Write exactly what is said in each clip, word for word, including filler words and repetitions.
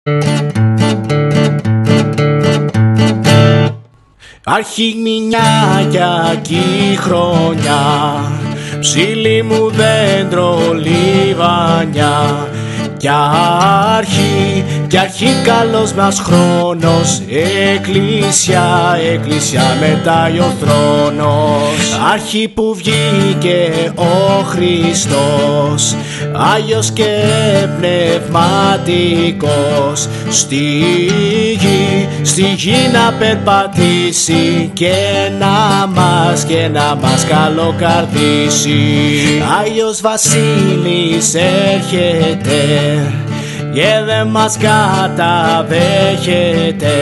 Αρχιμηνιακιακή χρονιά, ψήλη μου δέντρο λιβανιά, κι αρχή, κι αρχή καλός μας χρόνος, εκκλησιά, εκκλησιά μετάει ο θρόνος. Αρχή που βγήκε ο Χριστός, Άγιος και πνευματικός, στη γη, στη γη να περπατήσει και να μας, και να μας καλοκαρδίσει. Άγιος Βασίλης έρχεται και δε μας καταδέχεται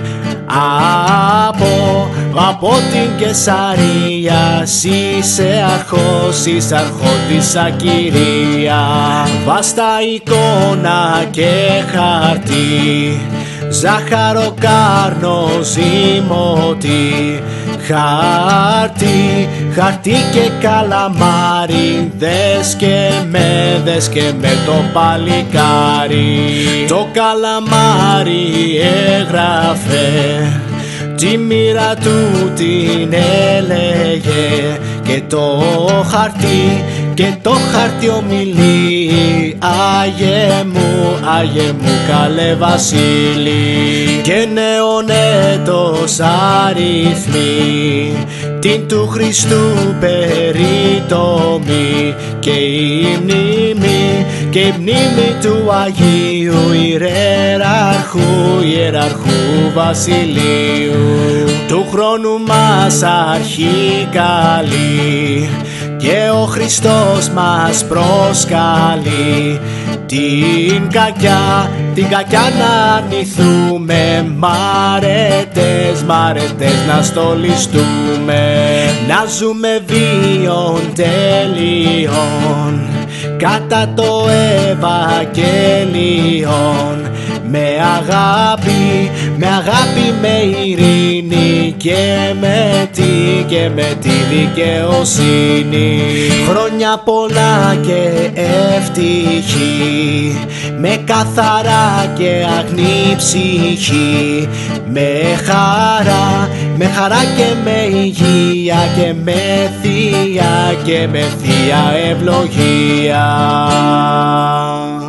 από, από την Κεσαρία. Είσαι αρχός, είσαι αρχόντισσα Κυρία. Βάστα εικόνα και χαρτί, ζάχαρο, κάρνο, ζυμωτή, χαρτί, χαρτί και καλαμάρι, δες και με, δες και με το παλικάρι. Το καλαμάρι έγραφε τη μοίρα του την έλεγε, και το χαρτί, και το χαρτί ομιλεί, Άγιε μου, Άγιε μου καλέ Βασίλη. Και νέον έτος αριθμοί την του Χριστού περιτομή, και η μνήμη, και η μνήμη του Αγίου Ιεράρχου, Ιεράρχου Βασιλείου. Του χρόνου μας αρχή καλή και ο Χριστός μας προσκαλεί, την κακιά, την κακιά να αρνηθούμε, μάρετες, μάρετες να στολιστούμε, να ζούμε βίον τελείων κατά το Ευαγγέλιον, με αγάπη, με αγάπη, με ειρήνη και με τη, και με τη δικαιοσύνη. Χρόνια πολλά και ευτυχή, με καθαρά και αγνή ψυχή, με χαρά, με χαρά και με υγεία, και με θεία, και με θεία ευλογία.